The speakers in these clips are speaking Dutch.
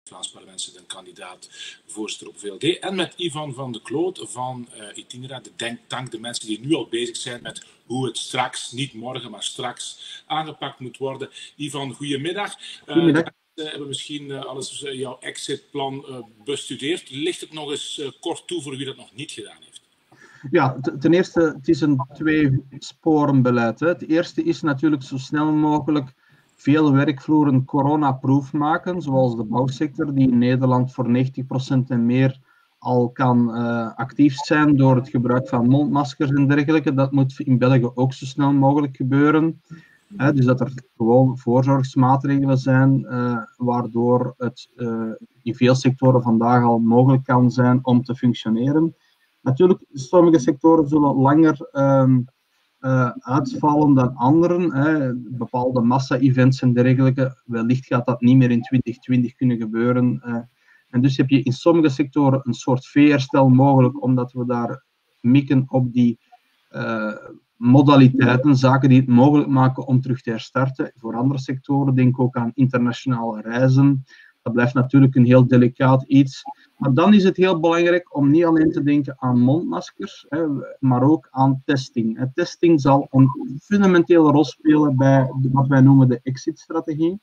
Vlaams parlementslid en kandidaat voorzitter op VLD. En met Ivan van de Kloot van Itinera, de denktank. De mensen die nu al bezig zijn met hoe het straks, niet morgen, maar straks aangepakt moet worden. Ivan, goedemiddag. Goedemiddag. We hebben misschien alles jouw exitplan bestudeerd. Licht het nog eens kort toe voor wie dat nog niet gedaan heeft. Ja, ten eerste, het is een twee-sporen-beleid. Het eerste is natuurlijk zo snel mogelijk veel werkvloeren coronaproof maken, zoals de bouwsector, die in Nederland voor 90% en meer al kan actief zijn door het gebruik van mondmaskers en dergelijke. Dat moet in België ook zo snel mogelijk gebeuren. Dus dat er gewoon voorzorgsmaatregelen zijn, waardoor het in veel sectoren vandaag al mogelijk kan zijn om te functioneren. Natuurlijk, sommige sectoren zullen langer uitvallen dan anderen. Bepaalde massa-events en dergelijke. Wellicht gaat dat niet meer in 2020 kunnen gebeuren. En dus heb je in sommige sectoren een soort veerstel mogelijk, omdat we daar mikken op die modaliteiten, zaken die het mogelijk maken om terug te herstarten. Voor andere sectoren, denk ook aan internationale reizen. Dat blijft natuurlijk een heel delicaat iets. Maar dan is het heel belangrijk om niet alleen te denken aan mondmaskers, maar ook aan testing. Testing zal een fundamentele rol spelen bij wat wij noemen de exit-strategie.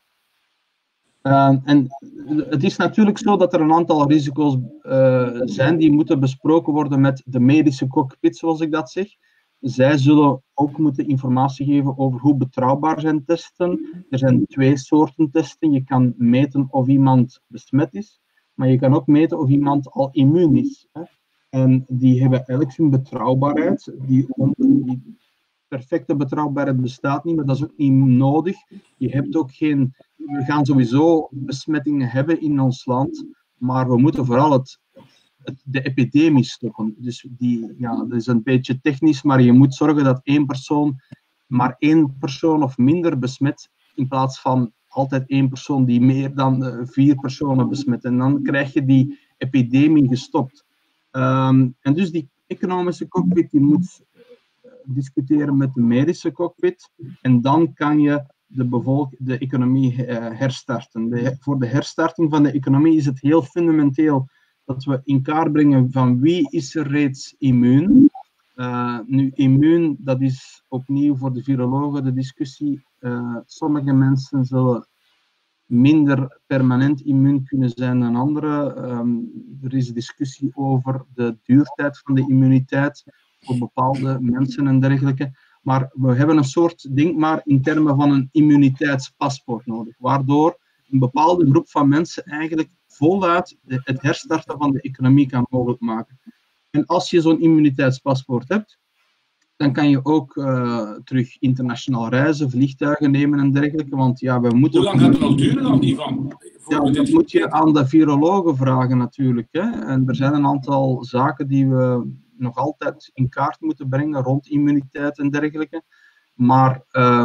En het is natuurlijk zo dat er een aantal risico's zijn die moeten besproken worden met de medische cockpit, zoals ik dat zeg. Zij zullen ook moeten informatie geven over hoe betrouwbaar zijn testen. Er zijn twee soorten testen. Je kan meten of iemand besmet is, maar je kan ook meten of iemand al immuun is. En die hebben eigenlijk hun betrouwbaarheid. Die perfecte betrouwbaarheid bestaat niet, maar dat is ook niet nodig. Je hebt ook geen... We gaan sowieso besmettingen hebben in ons land, maar we moeten vooral de epidemie stoppen. Dus dat is een beetje technisch, maar je moet zorgen dat maar één persoon of minder besmet, in plaats van altijd één persoon die meer dan 4 personen besmet. En dan krijg je die epidemie gestopt. En dus die economische cockpit die moet discussiëren met de medische cockpit. En dan kan je de economie herstarten. Voor de herstarting van de economie is het heel fundamenteel dat we in kaart brengen van wie is er reeds immuun. Nu, immuun, dat is opnieuw voor de virologen de discussie. Sommige mensen zullen minder permanent immuun kunnen zijn dan anderen. Er is discussie over de duurtijd van de immuniteit voor bepaalde mensen en dergelijke. Maar we hebben een soort, denk maar, in termen van een immuniteitspaspoort nodig, waardoor een bepaalde groep van mensen eigenlijk voluit het herstarten van de economie kan mogelijk maken. En als je zo'n immuniteitspaspoort hebt, dan kan je ook terug internationaal reizen, vliegtuigen nemen en dergelijke. Want ja, we moeten... Hoe lang gaat het nog duren dan, Ivan? Ja, dat moet je aan de virologen vragen natuurlijk. En er zijn een aantal zaken die we nog altijd in kaart moeten brengen rond immuniteit en dergelijke. Maar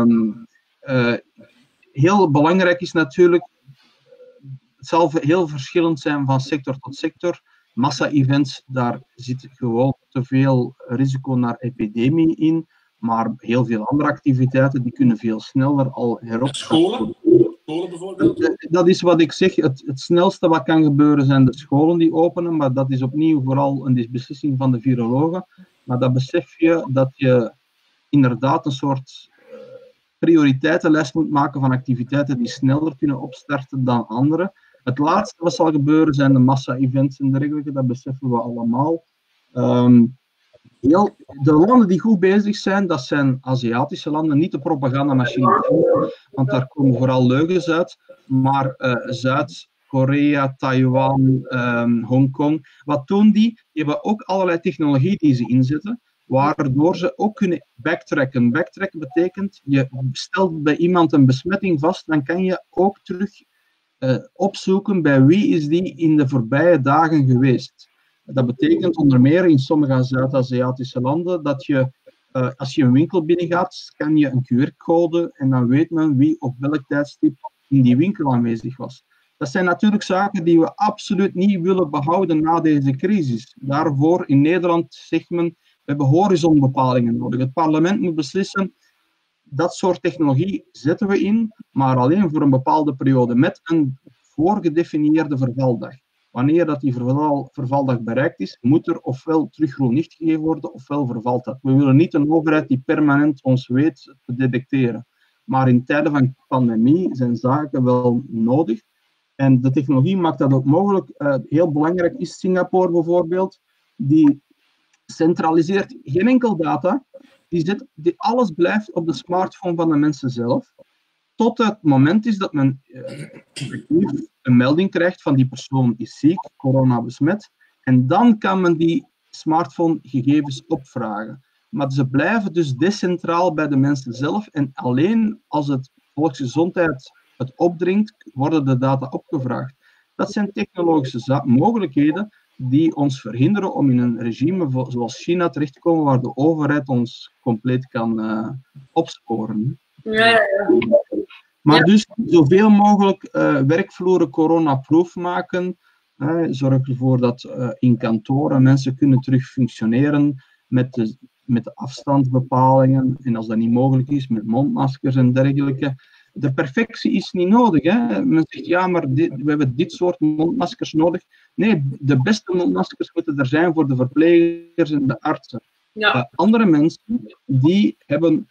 heel belangrijk is natuurlijk, het zal heel verschillend zijn van sector tot sector. Massa-events, daar zit gewoon te veel risico naar epidemie in. Maar heel veel andere activiteiten, die kunnen veel sneller al heropstarten. Scholen bijvoorbeeld? Dat is wat ik zeg. Het snelste wat kan gebeuren zijn de scholen die openen. Maar dat is opnieuw vooral een beslissing van de virologen. Maar dan besef je dat je inderdaad een soort prioriteitenlijst moet maken van activiteiten die sneller kunnen opstarten dan andere. Het laatste wat zal gebeuren zijn de massa-events en dergelijke, dat beseffen we allemaal. De landen die goed bezig zijn, dat zijn Aziatische landen, niet de propagandamachine, want daar komen vooral leugens uit, maar Zuid-Korea, Taiwan, Hongkong. Wat doen die? Die hebben ook allerlei technologie die ze inzetten, waardoor ze ook kunnen backtracken. Backtracken betekent, je stelt bij iemand een besmetting vast, dan kan je ook terug opzoeken bij wie is die in de voorbije dagen geweest. Dat betekent onder meer in sommige Zuid-Aziatische landen dat je, als je een winkel binnengaat, scan je een QR-code en dan weet men wie op welk tijdstip in die winkel aanwezig was. Dat zijn natuurlijk zaken die we absoluut niet willen behouden na deze crisis. Daarvoor in Nederland zegt men, we hebben horizonbepalingen nodig. Het parlement moet beslissen, dat soort technologie zetten we in, maar alleen voor een bepaalde periode met een voorgedefinieerde vervaldag. Wanneer dat die vervaldag bereikt is, moet er ofwel terug groen licht gegeven worden, ofwel vervalt dat. We willen niet een overheid die permanent ons weet te detecteren. Maar in tijden van pandemie zijn zaken wel nodig. En de technologie maakt dat ook mogelijk. Heel belangrijk is Singapore bijvoorbeeld. Die centraliseert geen enkel data. Alles blijft op de smartphone van de mensen zelf. Tot het moment is dat men een melding krijgt van die persoon is ziek, corona besmet. En dan kan men die smartphone-gegevens opvragen. Maar ze blijven dus decentraal bij de mensen zelf. En alleen als het volksgezondheid het opdringt, worden de data opgevraagd. Dat zijn technologische mogelijkheden die ons verhinderen om in een regime zoals China terecht te komen, waar de overheid ons compleet kan opsporen. Ja. Maar dus zoveel mogelijk werkvloeren coronaproof maken. Zorg ervoor dat in kantoren mensen kunnen terug functioneren met de afstandsbepalingen. En als dat niet mogelijk is, met mondmaskers en dergelijke. De perfectie is niet nodig. Hè? Men zegt, ja, maar we hebben dit soort mondmaskers nodig. Nee, de beste mondmaskers moeten er zijn voor de verplegers en de artsen. Ja. Andere mensen, die hebben...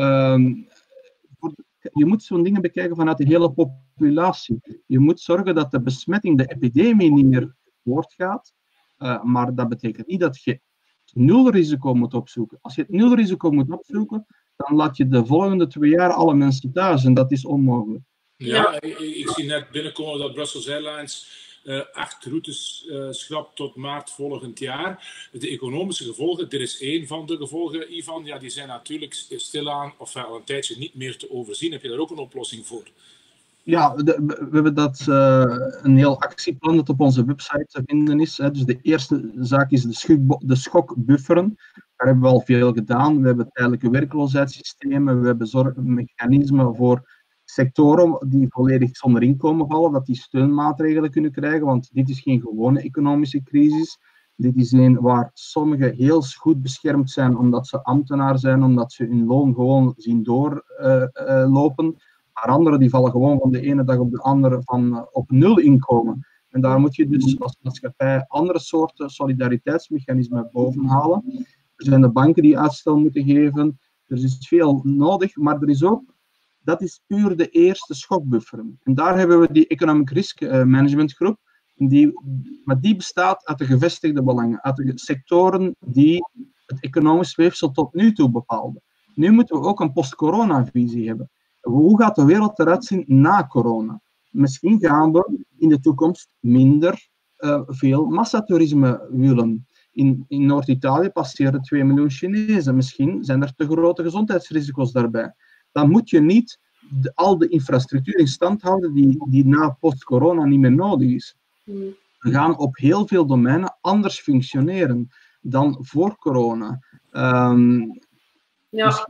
je moet zo'n dingen bekijken vanuit de hele populatie. Je moet zorgen dat de besmetting, de epidemie, niet meer voortgaat. Maar dat betekent niet dat je nul risico moet opzoeken. Als je het nul risico moet opzoeken, dan laat je de volgende 2 jaar alle mensen thuis. En dat is onmogelijk. Ja, ik zie net binnenkomen dat Brussels Airlines 8 routes schrapt tot maart volgend jaar. De economische gevolgen, dit is één van de gevolgen, Ivan, ja, die zijn natuurlijk stilaan of al een tijdje niet meer te overzien. Heb je daar ook een oplossing voor? Ja, we hebben een heel actieplan dat op onze website te vinden is. Hè. Dus de eerste zaak is de schokbufferen. Daar hebben we al veel gedaan. We hebben tijdelijke werkloosheidssystemen. We hebben mechanismen voor sectoren die volledig zonder inkomen vallen, dat die steunmaatregelen kunnen krijgen. Want dit is geen gewone economische crisis. Dit is een waar sommigen heel goed beschermd zijn omdat ze ambtenaar zijn, omdat ze hun loon gewoon zien doorlopen. Maar anderen die vallen gewoon van de ene dag op de andere op 0 inkomen. En daar moet je dus als maatschappij andere soorten solidariteitsmechanismen bovenhalen. Er zijn de banken die uitstel moeten geven. Er is veel nodig, maar er is ook, dat is puur de eerste schokbuffer. En daar hebben we die Economic Risk Management Groep. Maar die bestaat uit de gevestigde belangen, uit de sectoren die het economisch weefsel tot nu toe bepaalden. Nu moeten we ook een post-corona-visie hebben. Hoe gaat de wereld eruit zien na corona? Misschien gaan we in de toekomst minder veel massatoerisme willen. In Noord-Italië passeren 2 miljoen Chinezen. Misschien zijn er te grote gezondheidsrisico's daarbij. Dan moet je niet al de infrastructuur in stand houden die na post-corona niet meer nodig is. We gaan op heel veel domeinen anders functioneren dan voor corona. Ja,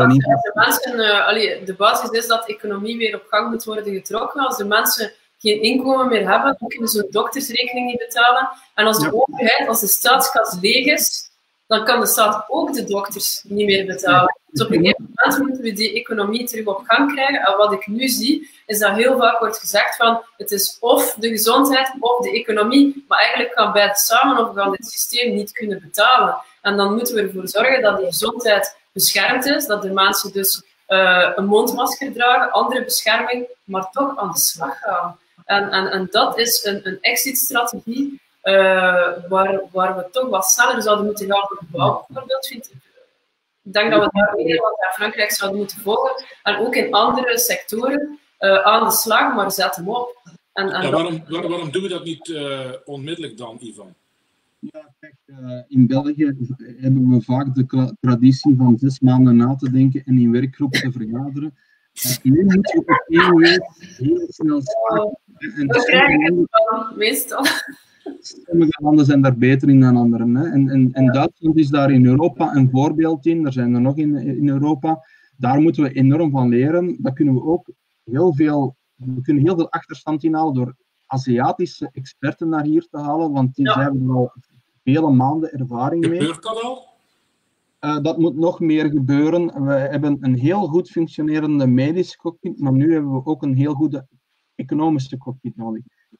de basis is dat de economie weer op gang moet worden getrokken. Als de mensen geen inkomen meer hebben, dan kunnen ze hun doktersrekening niet betalen. En als de overheid, als de staatskas leeg is, dan kan de staat ook de dokters niet meer betalen. Dus op een gegeven moment moeten we die economie terug op gang krijgen. En wat ik nu zie, is dat heel vaak wordt gezegd van het is of de gezondheid of de economie, maar eigenlijk kan beide samen of we gaan dit systeem niet kunnen betalen. En dan moeten we ervoor zorgen dat die gezondheid beschermd is, dat de mensen dus een mondmasker dragen, andere bescherming, maar toch aan de slag gaan. En dat is een exit-strategie waar we toch wat sneller zouden moeten gaan op de bouw, bijvoorbeeld. Ik denk dat we daar Nederland en Frankrijk zouden moeten volgen. En ook in andere sectoren aan de slag, maar zet hem op. Waarom doen we dat niet onmiddellijk dan, Ivan? Ja, kijk, in België hebben we vaak de traditie van 6 maanden na te denken en in werkgroepen te vergaderen. Nu moeten we op 1 week heel snel schakelen. Dat krijg ik het wel, meestal. Sommige landen zijn daar beter in dan anderen. Hè. En Duitsland is daar in Europa een voorbeeld in. Er zijn er nog in Europa. Daar moeten we enorm van leren. Daar kunnen we ook heel veel achterstand inhalen door Aziatische experten naar hier te halen, want die hebben er al vele maanden ervaring mee. Gebeurt dat al? Dat moet nog meer gebeuren. We hebben een heel goed functionerende medische cockpit, maar nu hebben we ook een heel goede economische cockpit nodig.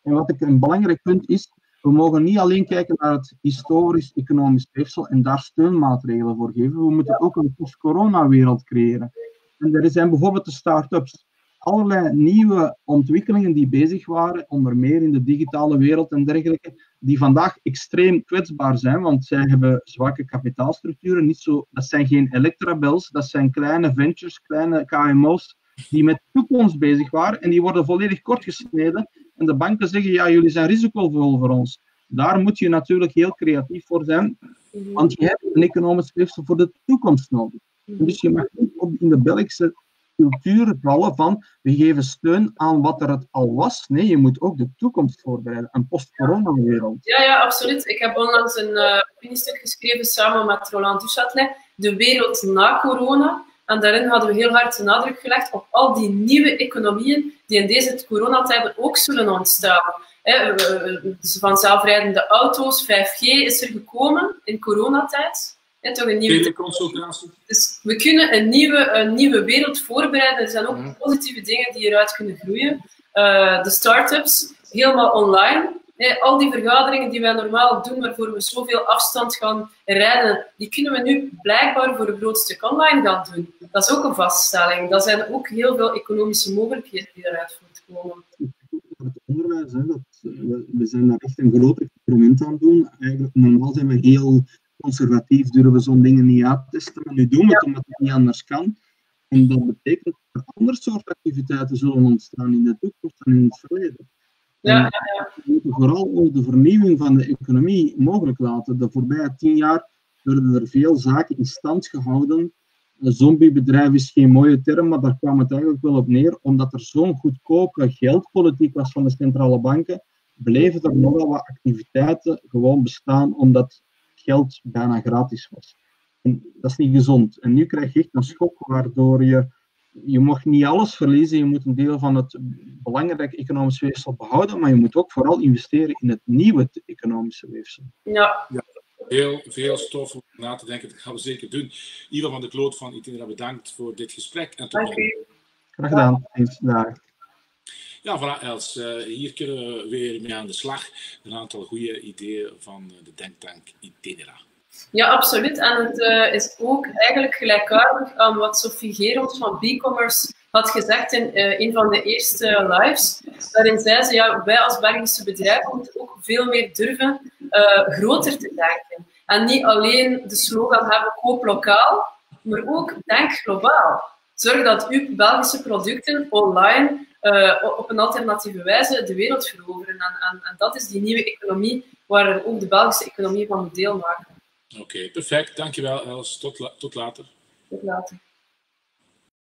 En wat ik een belangrijk punt is, we mogen niet alleen kijken naar het historisch-economisch weefsel en daar steunmaatregelen voor geven. We moeten ook een post-corona-wereld creëren. En er zijn bijvoorbeeld de start-ups. Allerlei nieuwe ontwikkelingen die bezig waren, onder meer in de digitale wereld en dergelijke, die vandaag extreem kwetsbaar zijn, want zij hebben zwakke kapitaalstructuren. Dat zijn geen Electrabels, dat zijn kleine ventures, kleine KMO's, die met toekomst bezig waren en die worden volledig kortgesneden. En de banken zeggen, ja, jullie zijn risicovol voor ons. Daar moet je natuurlijk heel creatief voor zijn, want je hebt een economisch weefsel voor de toekomst nodig. Dus je mag niet in de Belgische cultuur vallen van, we geven steun aan wat er het al was. Nee, je moet ook de toekomst voorbereiden, een post-corona-wereld. Ja, absoluut. Ik heb onlangs een opiniestuk geschreven samen met Roland Duchâtelet, de wereld na corona. En daarin hadden we heel hard de nadruk gelegd op al die nieuwe economieën die in deze coronatijden ook zullen ontstaan. Van zelfrijdende auto's, 5G is er gekomen in coronatijd. Toch een nieuwe teleconsultatie. Dus we kunnen een nieuwe wereld voorbereiden. Er zijn ook positieve dingen die eruit kunnen groeien. De start-ups, helemaal online. Al die vergaderingen die wij normaal doen, waarvoor we zoveel afstand gaan rijden, die kunnen we nu blijkbaar voor een groot stuk online gaan doen. Dat is ook een vaststelling. Dat zijn ook heel veel economische mogelijkheden die eruit voortkomen. Het onderwijs, we zijn daar echt een groot experiment aan het doen. Eigenlijk, normaal zijn we heel conservatief, durven we zo'n dingen niet uittesten, maar nu doen we het omdat het niet anders kan. En dat betekent dat er ander soort activiteiten zullen ontstaan in de toekomst dan in het verleden. Ja. We moeten vooral ook de vernieuwing van de economie mogelijk laten. De voorbije 10 jaar werden er veel zaken in stand gehouden. Een zombiebedrijf is geen mooie term, maar daar kwam het eigenlijk wel op neer. Omdat er zo'n goedkope geldpolitiek was van de centrale banken, bleven er nogal wat activiteiten gewoon bestaan, omdat geld bijna gratis was. En dat is niet gezond. En nu krijg je echt een schok waardoor je mag niet alles verliezen. Je moet een deel van het belangrijke economisch weefsel behouden, maar je moet ook vooral investeren in het nieuwe economische weefsel. Ja. Heel veel stof om na te denken. Dat gaan we zeker doen. Ivan van de Kloot van Itinera, bedankt voor dit gesprek. En tot Dank u. Graag gedaan. Dag. Ja, voilà, Els. Hier kunnen we weer mee aan de slag. Een aantal goede ideeën van de denktank Itinera. Ja, absoluut. En het is ook eigenlijk gelijkaardig aan wat Sophie Gerons van B-Commerce had gezegd in een van de eerste lives. Daarin zei ze, ja, wij als Belgische bedrijven moeten ook veel meer durven groter te denken. En niet alleen de slogan hebben, koop lokaal, maar ook denk globaal. Zorg dat uw Belgische producten online op een alternatieve wijze de wereld veroveren. En dat is die nieuwe economie waar ook de Belgische economie van moet deel maken. Oké, perfect. Dankjewel, Els. Tot later. Tot later.